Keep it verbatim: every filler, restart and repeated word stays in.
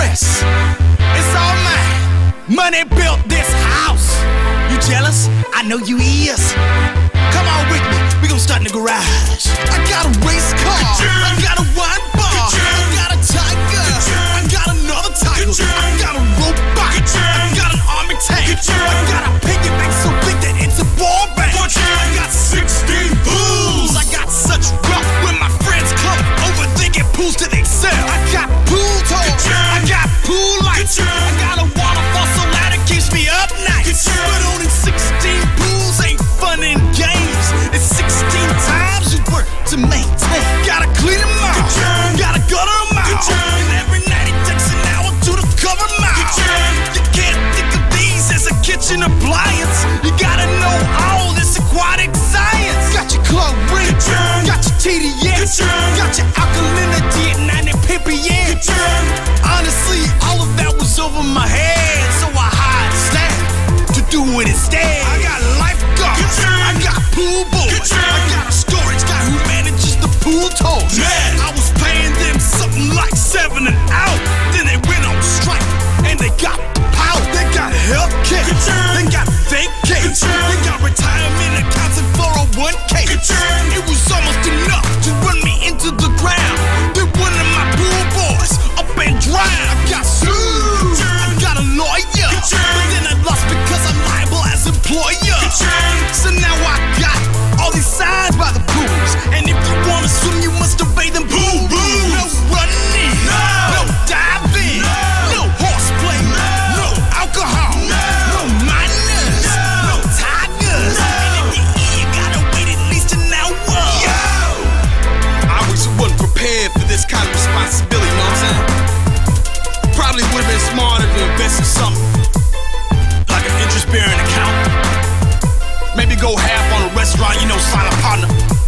rest. It's all mine. Money built this house. You jealous? I know you is. Come on with me, we gon' start in the garage. I got a race car, I got a wine bar, I got a tiger, I got another tiger, I got a robot, I got an army tank, I got a piggy bank so big that it's a ball bank. I got sixteen pools, I got such rough when my friends come over, they get pools to excel. I got pool toys, I got pool lights, I got a waterfall so loud it keeps me up nights. But only sixteen pools ain't fun and games. It's sixteen times you work to maintain. Gotta clean them out, gotta gutter them out, and every night it takes an hour to the cover them out. You can't think of these as a kitchen appliance. You gotta know all this aquatic science. Got your chlorine, got your T D S, got your alkalinity at ninety P P M. Honestly, all of that was over my head, so I hired staff to do it instead. I got lifeguards, I got pool boys, I got a storage guy who manages the pool toys. Man, I was paying them something like seven an hour. Then they went on strike and they got power. They got health care, they got vacation, they got retirement accounts and four oh one K. It was almost enough to run me into the ground. Then one of my pool boys up and drowned. I got sued, I got a lawyer, but then I lost because I'm liable as employer. So now I got all these signs by the pools, and if you wanna swim, you must obey them pool rules. No running, no, no diving, no, no horseplay, no, no alcohol, no, no minors, no, no tigers. No. And if you eat, you gotta wait at least an hour. Yo, I wish I wasn't prepared for this kind of responsibility. You know what I'm saying? Probably would've been smarter to invest in something like an interest-bearing account. Maybe go half on a restaurant, you know, sign a partner.